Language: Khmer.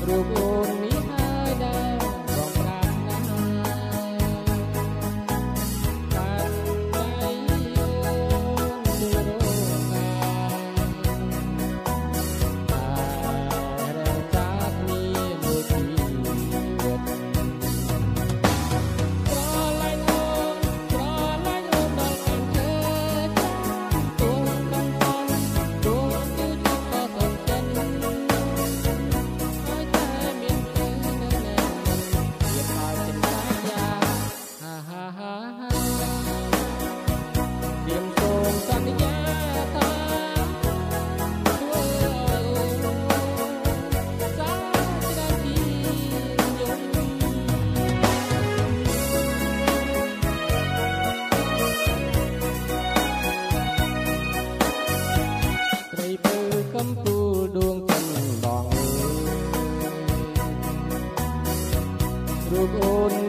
រូបអូននេះហើយដែលរងប្រាំណាស់បានដៃអូនជារងកាតែរំចាគ្នាមួយជីវិតស្រឡាញ់អូនដល់អញ្ជើញទូនកំផនទូនគឺចង់ក៏សន្តិនហើយតែមានភ្លើងនៅណែនទៀតហើយចិនតាយ៉ាហាហាហាហាព្រៀមសូមសន្យាថាធ្វើឲ្យអូនសាច្រើនជាយំត្រីពើកំពូលដួងចិនបងអើយរូបអូន